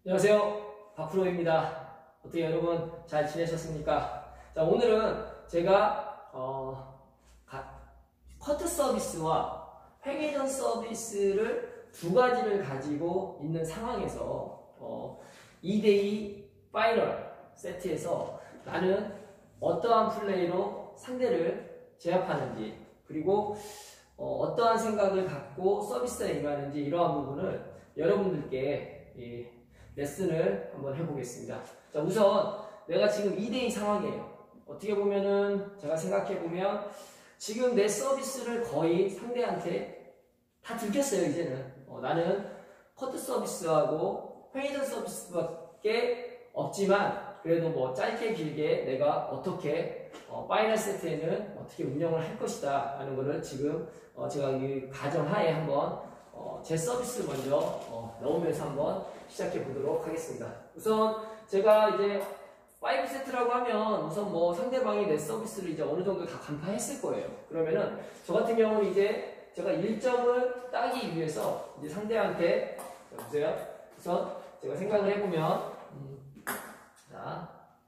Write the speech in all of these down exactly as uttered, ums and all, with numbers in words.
안녕하세요, 박프로입니다. 어떻게 여러분 잘 지내셨습니까? 자, 오늘은 제가 어, 커트 서비스와 횡회전 서비스를 두 가지를 가지고 있는 상황에서 어, 이 대 이 파이널 세트에서 나는 어떠한 플레이로 상대를 제압하는지, 그리고 어, 어떠한 생각을 갖고 서비스에 임하는지, 이러한 부분을 여러분들께 이 레슨을 한번 해보겠습니다. 자, 우선 내가 지금 이 대 이 상황이에요. 어떻게 보면은 제가 생각해보면 지금 내 서비스를 거의 상대한테 다 들켰어요. 이제는 어, 나는 커트 서비스하고 횡회전 서비스밖에 없지만, 그래도 뭐 짧게 길게 내가 어떻게 어, 파이널 세트에는 어떻게 운영을 할 것이다 라는 거를 지금 어, 제가 이 가정하에 한번 어, 제 서비스 먼저 어, 넣으면서 한번 시작해 보도록 하겠습니다. 우선 제가 이제 오 세트라고 하면 우선 뭐 상대방이 내 서비스를 이제 어느 정도 다 간파했을 거예요. 그러면은 저 같은 경우는 이제 제가 일 점을 따기 위해서 이제 상대한테, 자, 보세요. 우선 제가 생각을 해보면 음, 자,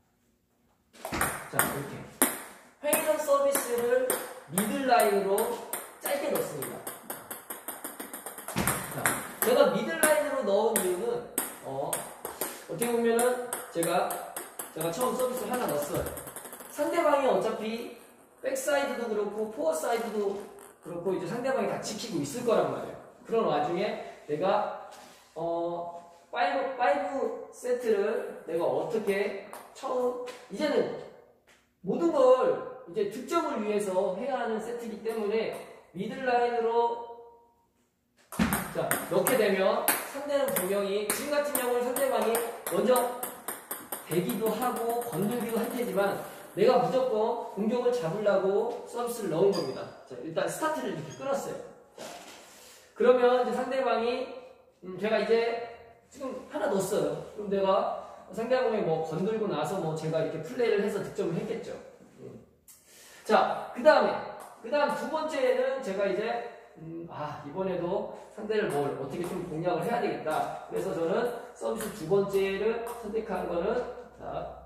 자 이렇게 횡회전 서비스를 미들라인으로 짧게 넣습니다. 자, 제가 미들라인으로 넣은 이유는 어, 어떻게 보면은 제가 제가 처음 서비스 하나 넣었어요. 상대방이 어차피 백사이드도 그렇고 포어사이드도 그렇고 이제 상대방이 다 지키고 있을 거란 말이에요. 그런 와중에 내가 어 오 세트를 내가 어떻게 처음, 이제는 모든 걸 이제 득점을 위해서 해야 하는 세트이기 때문에 미들라인으로 자, 넣게 되면 상대는 분명히 지금 같은 경우는 상대방이 먼저 대기도 하고 건들기도 할 테지만 내가 무조건 공격을 잡으려고 서비스를 넣은 겁니다. 자, 일단 스타트를 이렇게 끊었어요. 자, 그러면 이제 상대방이 음, 제가 이제 지금 하나 넣었어요. 그럼 내가 상대방이 뭐 건들고 나서 뭐 제가 이렇게 플레이를 해서 득점을 했겠죠. 음. 자, 그 다음에 그 다음 두 번째는 제가 이제 음, 아, 이번에도 상대를 뭘 어떻게 좀 공략을 해야 되겠다. 그래서 저는 서비스 두 번째를 선택한 거는 자,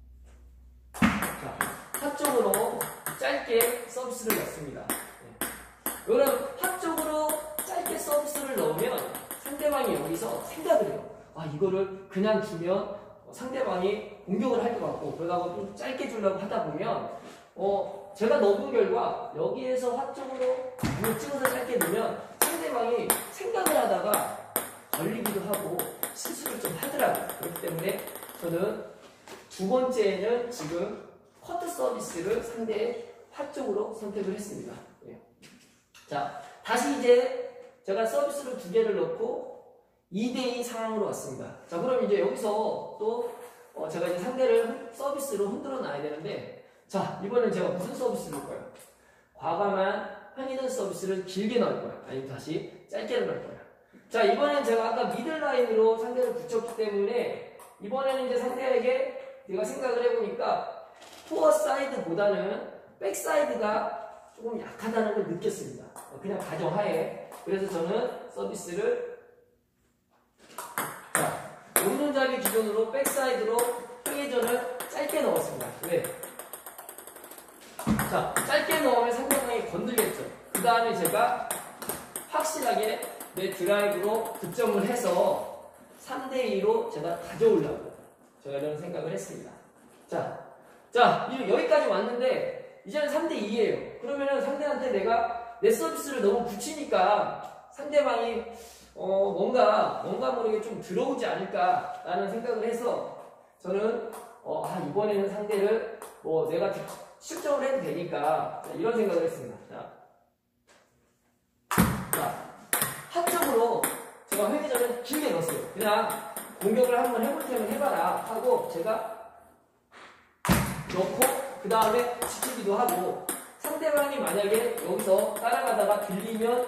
자 핫쪽으로 짧게 서비스를 넣습니다. 네. 그럼 핫쪽으로 짧게 서비스를 넣으면 상대방이 여기서 생각을 해요. 아, 이거를 그냥 주면 상대방이 공격을 할 것 같고, 그러다가 좀 짧게 주려고 하다 보면 어, 제가 넣은 결과 여기에서 핫쪽으로 물을 찍어서 짧게 넣으면 상대방이 생각을 하다가 걸리기도 하고 실수를 좀 하더라고요. 그렇기 때문에 저는 두 번째는 지금 커트 서비스를 상대의 핫쪽으로 선택을 했습니다. 예. 자, 다시 이제 제가 서비스를 두 개를 넣고 이 대 이 상황으로 왔습니다. 자, 그럼 이제 여기서 또 어, 제가 이제 상대를 서비스로 흔들어 놔야 되는데, 자, 이번엔 제가 무슨 서비스를 넣을 거예요? 과감한 횡회전 서비스를 길게 넣을 거예요. 아니면 다시 짧게 넣을 거예요. 자, 이번엔 제가 아까 미들라인으로 상대를 붙였기 때문에 이번에는 이제 상대에게 내가 생각을 해보니까 포어 사이드보다는 백 사이드가 조금 약하다는 걸 느꼈습니다. 그냥 가정하에. 그래서 저는 서비스를 자, 오른손잡이 기준으로 백 사이드로 횡회전을 짧게 넣었습니다. 왜? 자, 짧게 넣으면 상대방이 건들겠죠. 그 다음에 제가 확실하게 내 드라이브로 득점을 해서 삼 대 이로 제가 가져오려고 제가 이런 생각을 했습니다. 자, 자, 여기까지 왔는데 이제는 삼 대 이예요. 그러면은 상대한테 내가 내 서비스를 너무 붙이니까 상대방이 어, 뭔가 뭔가 모르게 좀 들어오지 않을까라는 생각을 해서 저는 어, 아, 이번에는 상대를 뭐 내가 실점을 해도 되니까 이런 생각을 했습니다. 자, 자 핫쪽으로 제가 횡회전을 길게 넣었어요. 그냥 공격을 한번 해볼 테면 해봐라 하고 제가 넣고 그 다음에 지키기도 하고, 상대방이 만약에 여기서 따라가다가 들리면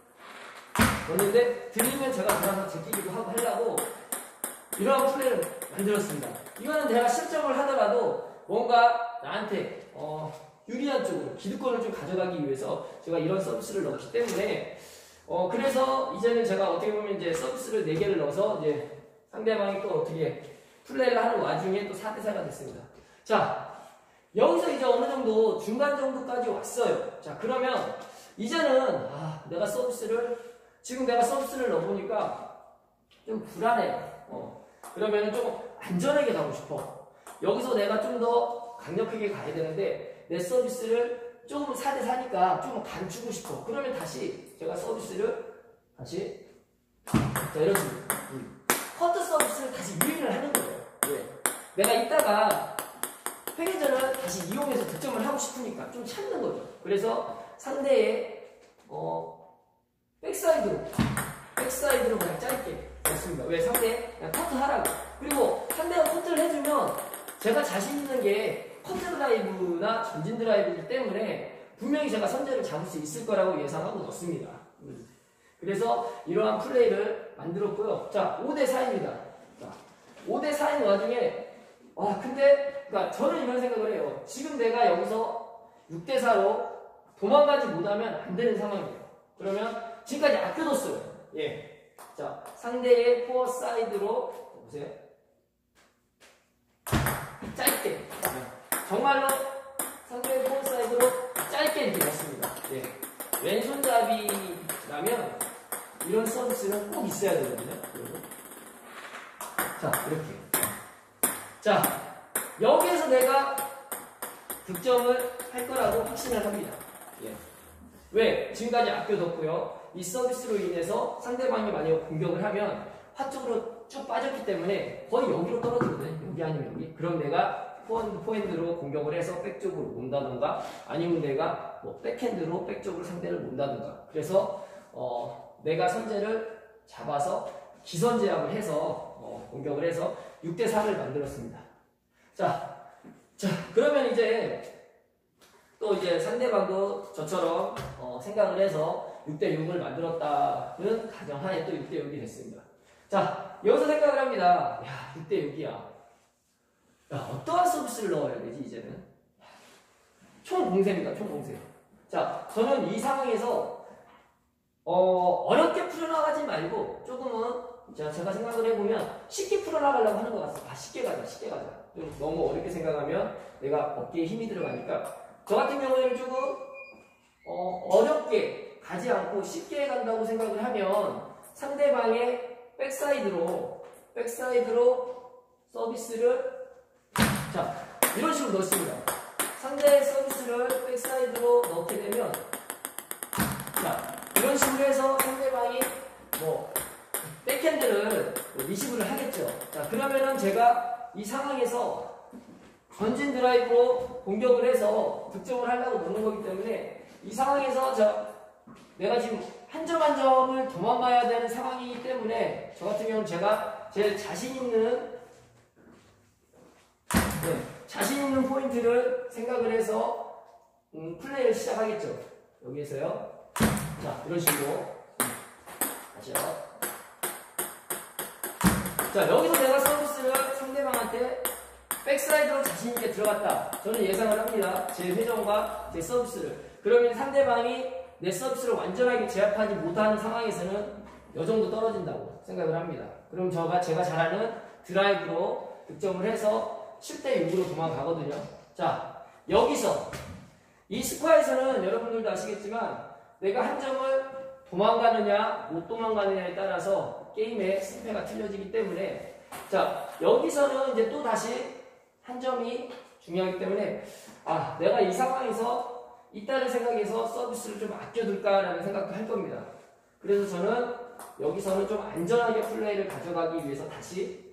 넣는데 들리면 제가 들어가서 제끼기도 하고 하려고 이러한 플레이를 만들었습니다. 이거는 내가 실점을 하더라도 뭔가 나한테 어, 유리한 쪽으로 기득권을 좀 가져가기 위해서 제가 이런 서비스를 넣었기 때문에 어, 그래서 이제는 제가 어떻게 보면 이제 서비스를 네 개를 넣어서 이제 상대방이 또 어떻게 플레이를 하는 와중에 또 사 대 사가 됐습니다. 자, 여기서 이제 어느 정도 중간 정도까지 왔어요. 자, 그러면 이제는 아, 내가 서비스를 지금 내가 서비스를 넣어보니까 좀 불안해요. 어, 그러면 좀 안전하게 가고 싶어. 여기서 내가 좀 더 강력하게 가야 되는데 내 서비스를 조금 사 대 사니까 좀 감추고 싶어. 그러면 다시 제가 서비스를 다시 자, 이런 식으로 커트 서비스를 다시 유인을 하는 거예요. 왜? 내가 이따가 회계전을 다시 이용해서 득점을 하고 싶으니까 좀 참는 거죠. 그래서 상대의 어, 백사이드로 백사이드로 그냥 짧게 했습니다. 왜? 상대 그냥 커트 하라고. 그리고 상대가 커트를 해주면 제가 자신 있는 게 커트 드라이브나 전진 드라이브이기 때문에 분명히 제가 선제를 잡을 수 있을 거라고 예상하고 넣습니다. 그래서 이러한 플레이를 만들었고요. 자, 오 대 사입니다. 자, 오 대 사인 와중에 아 근데 그러니까 저는 이런 생각을 해요. 지금 내가 여기서 육 대 사로 도망가지 못하면 안 되는 상황이에요. 그러면 지금까지 아껴뒀어요. 예. 자, 상대의 포어 사이드로 보세요. 짧게. 정말로 상대의 포어 사이드로 짧게 이렇게 넣습니다. 예. 왼손잡이라면 이런 서비스는 꼭 있어야 되거든요. 자, 이렇게. 자, 여기에서 내가 득점을 할 거라고 확신을 합니다. 예. 왜? 지금까지 아껴뒀고요. 이 서비스로 인해서 상대방이 만약 공격을 하면 화쪽으로 쭉 빠졌기 때문에 거의 여기로 떨어지거든요. 여기 아니면 여기. 그럼 내가 포핸드, 포핸드로 공격을 해서 백쪽으로 온다던가 아니면 내가 뭐 백핸드로 백쪽으로 상대를 온다던가. 그래서 어, 내가 선제를 잡아서 기선 제압을 해서 어, 공격을 해서 육 대 사를 만들었습니다. 자, 자, 그러면 이제 또 이제 상대방도 저처럼 어, 생각을 해서 육 대 육을 만들었다는 가정하에 또 육 대 육이 됐습니다. 자, 여기서 생각을 합니다. 야, 육 대 육이야. 야, 어떠한 서비스를 넣어야 되지, 이제는? 총 공세입니다, 총 공세. 자, 저는 이 상황에서 어, 어렵게 풀어나가지 말고 조금은 자, 제가 생각을 해보면 쉽게 풀어나가려고 하는 것 같습니다. 아, 쉽게 가자, 쉽게 가자. 좀 너무 어렵게 생각하면 내가 어깨에 힘이 들어가니까 저 같은 경우에는 조금 어, 어렵게 가지 않고 쉽게 간다고 생각을 하면 상대방의 백사이드로 백사이드로 서비스를 자, 이런 식으로 넣습니다. 상대의 서비스를 백사이드로 넣게 되면 자, 이런 식으로 해서 상대방이 뭐 백핸드를 리시브를 하겠죠. 자, 그러면은 제가 이 상황에서 전진 드라이브로 공격을 해서 득점을 하려고 넣는 거기 때문에 이 상황에서 저 내가 지금 한 점 한 점을 도망가야 되는 상황이기 때문에 저 같은 경우는 제가 제일 자신 있는 네, 자신 있는 포인트를 생각을 해서 음, 플레이를 시작하겠죠. 여기에서요. 자, 이런 식으로 다시요. 자, 여기서 내가 서비스를 상대방한테 백사이드로 자신있게 들어갔다. 저는 예상을 합니다. 제 회전과 제 서비스를. 그러면 상대방이 내 서비스를 완전하게 제압하지 못하는 상황에서는 이 정도 떨어진다고 생각을 합니다. 그럼 저가 제가 잘하는 드라이브로 득점을 해서 칠 대 육으로 도망가거든요. 자, 여기서 이 스코어에서는 여러분들도 아시겠지만 내가 한 점을 도망가느냐 못 도망가느냐에 따라서 게임의 승패가 틀려지기 때문에 자, 여기서는 이제 또 다시 한 점이 중요하기 때문에 아, 내가 이 상황에서 있다는 생각에서 서비스를 좀 아껴둘까라는 생각도 할 겁니다. 그래서 저는 여기서는 좀 안전하게 플레이를 가져가기 위해서 다시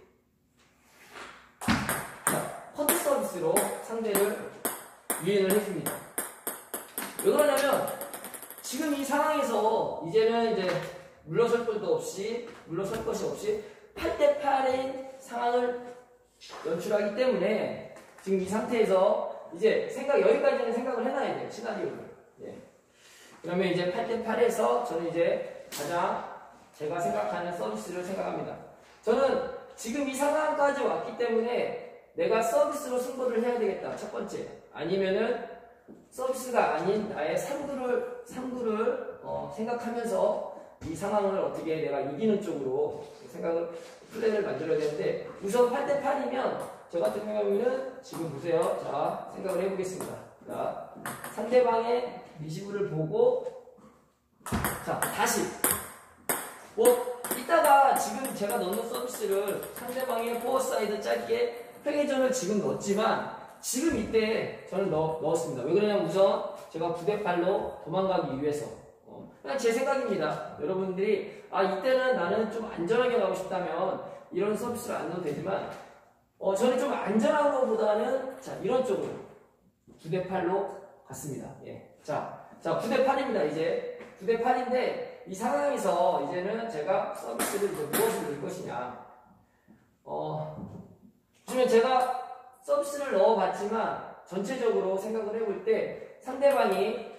자, 커트 서비스로 상대를 유인을 해줍니다. 왜 그러냐면 지금 이 상황에서 이제는 이제 물러설 것도 없이 물러설 것이 없이 팔 대 팔인 상황을 연출하기 때문에 지금 이 상태에서 이제 생각 여기까지는 생각을 해놔야 돼요. 시나리오를. 예. 그러면 이제 팔 대 팔에서 저는 이제 가장 제가 생각하는 서비스를 생각합니다. 저는 지금 이 상황까지 왔기 때문에 내가 서비스로 승부를 해야 되겠다. 첫 번째. 아니면은 서비스가 아닌 나의 삼구를 삼구를 어, 생각하면서 이 상황을 어떻게 내가 이기는 쪽으로 생각을 플레이를 만들어야 되는데 우선 팔 대 팔이면 저 같은 경우에는 지금 보세요. 자, 생각을 해보겠습니다. 자, 상대방의 리시브를 보고 자, 다시 뭐 이따가 지금 제가 넣는 서비스를 상대방의 포어사이드 짧게 회계전을 지금 넣었지만 지금 이때 저는 넣, 넣었습니다. 왜 그러냐면 우선 제가 구 대 팔로 도망가기 위해서 어, 그냥 제 생각입니다. 여러분들이 아 이때는 나는 좀 안전하게 가고 싶다면 이런 서비스를 안 넣어도 되지만 어, 저는 좀 안전한 것보다는 자 이런 쪽으로 구 대 팔로 갔습니다. 예. 자, 자 구 대 팔입니다. 이제 구 대 팔인데 이 상황에서 이제는 제가 서비스를 이제 무엇을 넣을 것이냐 어, 보시면 제가 서비스를 넣어봤지만 전체적으로 생각을 해볼 때 상대방이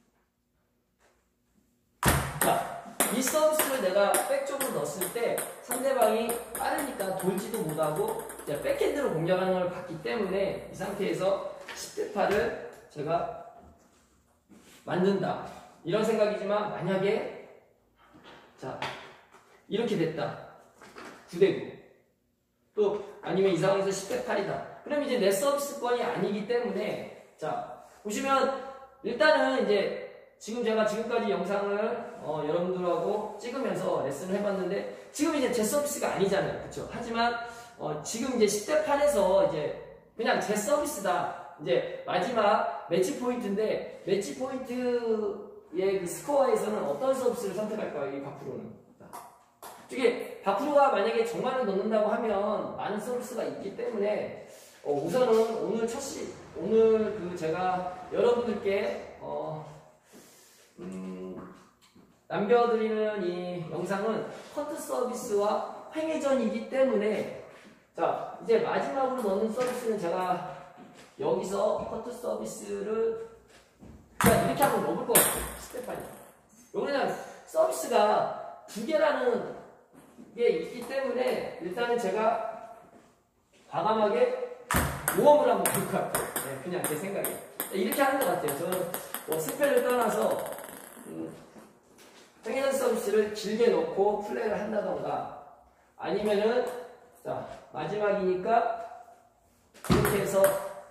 자, 이 서비스를 내가 백쪽으로 넣었을 때 상대방이 빠르니까 돌지도 못하고 이제 백핸드로 공략하는 걸 봤기 때문에 이 상태에서 십 대 팔을 제가 만든다 이런 생각이지만 만약에 자 이렇게 됐다 구 대 구 또 아니면 이 상황에서 십 대 팔이다 그럼 이제 내 서비스권이 아니기 때문에 자 보시면 일단은 이제 지금 제가 지금까지 영상을 어, 여러분들하고 찍으면서 레슨을 해봤는데 지금 이제 제 서비스가 아니잖아요 그쵸 하지만 어, 지금 이제 십 대 팔에서 이제 그냥 제 서비스다 이제 마지막 매치 포인트인데 매치 포인트의 그 스코어에서는 어떤 서비스를 선택할까요 이 박프로는 이게 박프로가 만약에 정말을 넣는다고 하면 많은 서비스가 있기 때문에 어, 우선은 오늘 첫 시, 오늘 그 제가 여러분들께 어, 음, 남겨드리는 이 영상은 커트 서비스와 횡회전이기 때문에 자 이제 마지막으로 넣는 서비스는 제가 여기서 커트 서비스를 그냥 이렇게 한번 넣어볼 것 같아요. 십 대 팔. 여기는 서비스가 두 개라는 게 있기 때문에 일단은 제가 과감하게 모험을 한번 볼 것 같아요. 네, 그냥 제 생각에. 이렇게 하는 것 같아요. 저는 뭐 스펠을 떠나서 음, 횡회전 서비스를 길게 놓고 플레이를 한다던가 아니면은 자 마지막이니까 이렇게 해서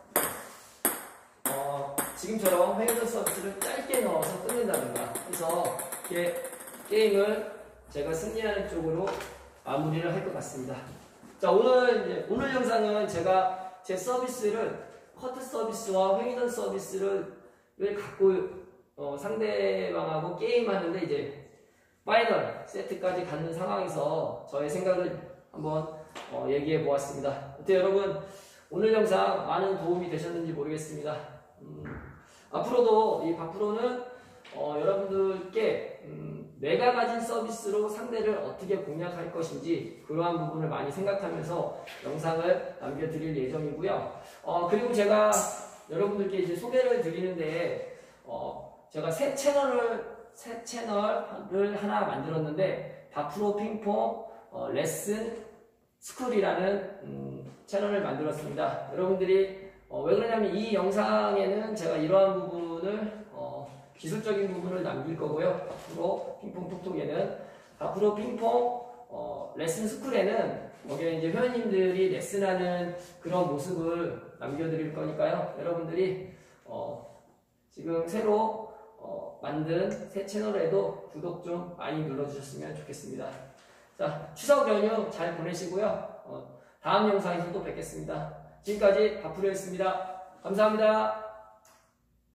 어, 지금처럼 횡회전 서비스를 짧게 넣어서 끝낸다던가 해서 이렇게 게임을 제가 승리하는 쪽으로 마무리를 할 것 같습니다. 자 오늘 이제 오늘 영상은 제가 제 서비스를 커트 서비스와 횡회전 서비스를 갖고 어, 상대방하고 게임하는데 이제 파이널 세트까지 가는 상황에서 저의 생각을 한번 어, 얘기해 보았습니다. 어때요 여러분? 오늘 영상 많은 도움이 되셨는지 모르겠습니다. 음, 앞으로도 이 박프로는 어, 여러분들께 음, 내가 가진 서비스로 상대를 어떻게 공략할 것인지 그러한 부분을 많이 생각하면서 영상을 남겨드릴 예정이고요. 어, 그리고 제가 여러분들께 이제 소개를 드리는데 어, 제가 새 채널을 새 채널을 하나 만들었는데 박프로 핑퐁 어, 레슨 스쿨이라는 음, 채널을 만들었습니다. 여러분들이 어, 왜 그러냐면 이 영상에는 제가 이러한 부분을 어, 기술적인 부분을 남길 거고요. 앞으로 핑퐁 톡톡에는 앞으로 핑퐁 어, 레슨 스쿨에는 거기에 이제 회원님들이 레슨하는 그런 모습을 남겨드릴 거니까요. 여러분들이 어, 지금 새로 어, 만든 새 채널에도 구독 좀 많이 눌러주셨으면 좋겠습니다. 자, 추석 연휴 잘 보내시고요. 어, 다음 영상에서 또 뵙겠습니다. 지금까지 박프로였습니다. 감사합니다.